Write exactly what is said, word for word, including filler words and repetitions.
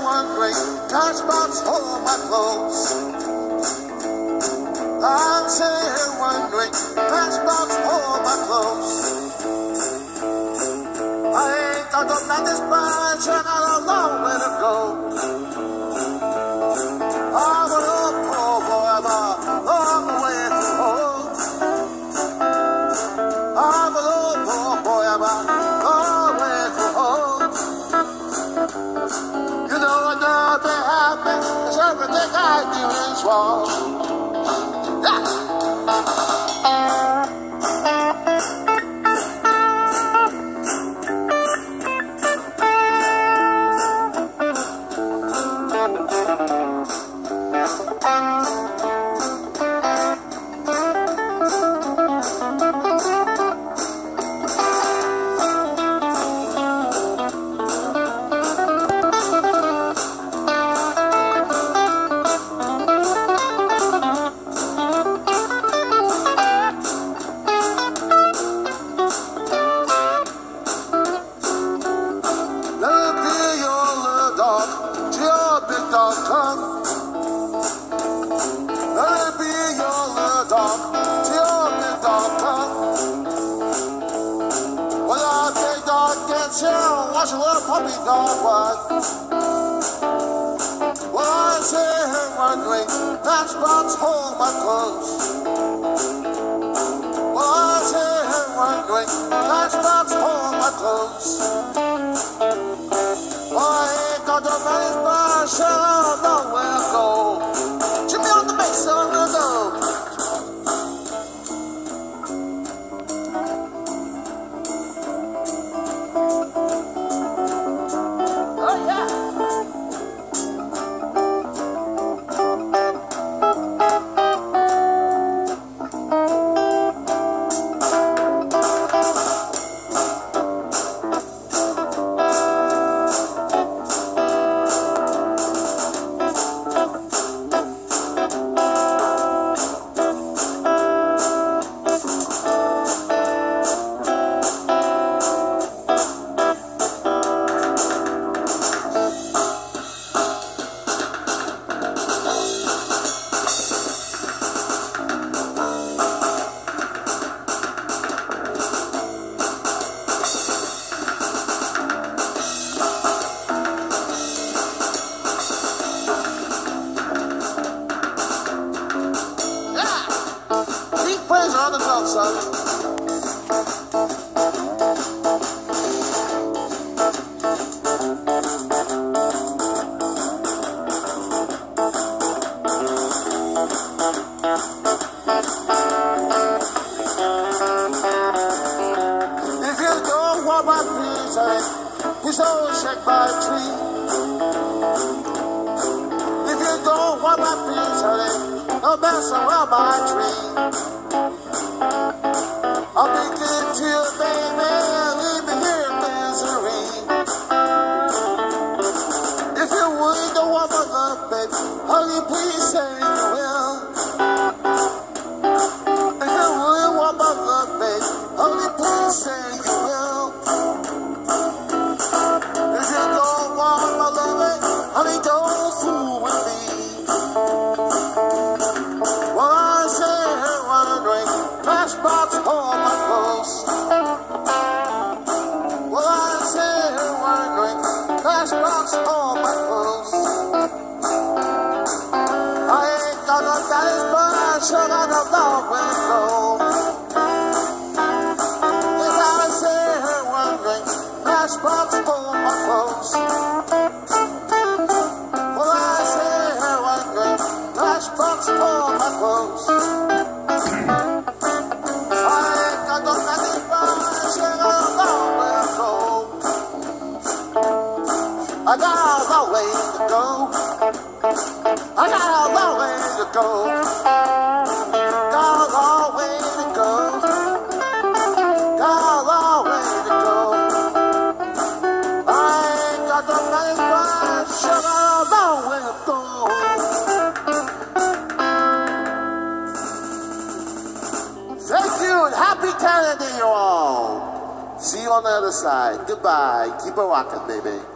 wondering, cash box hold my clothes. I'm sitting here wondering, cash box hold my clothes. I ain't got no nothing much, I got a long way to go. I'm a little poor boy, I'm a long way to go. I'm a little poor boy, I'm a long way to go. You know I know be happy, 'cause everything I do is wrong. Watch a little puppy dog walk. Well, I sit here wondering, matchbox hold my clothes. Well, I sit here wondering, matchbox hold my clothes. Well, I ain't got no money, but I sure know where to go. Jimmy on the bass, on the go. On the drum, son. If you don't want my peace, please don't shake my tree. If you don't want my peace, honey, don't mess around my tree. I'll be good to you, baby, leave me here in misery. If you really don't want my love, baby, honey, please say you will. If you really want my love, baby, honey, please say you will. If you don't want my love, honey, don't fool with me. Well, I say here wondering, matchbox hold my clothes. Well, I say here wondering, matchbox hold my clothes. I ain't got no daddy's, but I sure got a long way to go. If I say here wondering, matchbox hold my clothes. Well, I say here wondering, matchbox hold my clothes. I got a long way to go. I got a long way to go. Got a long way to go. Got a long way to go. I ain't got no money, but I sure got a long way to go. Thank you and happy Canada, you all. See you on the other side. Goodbye. Keep it rocking, baby.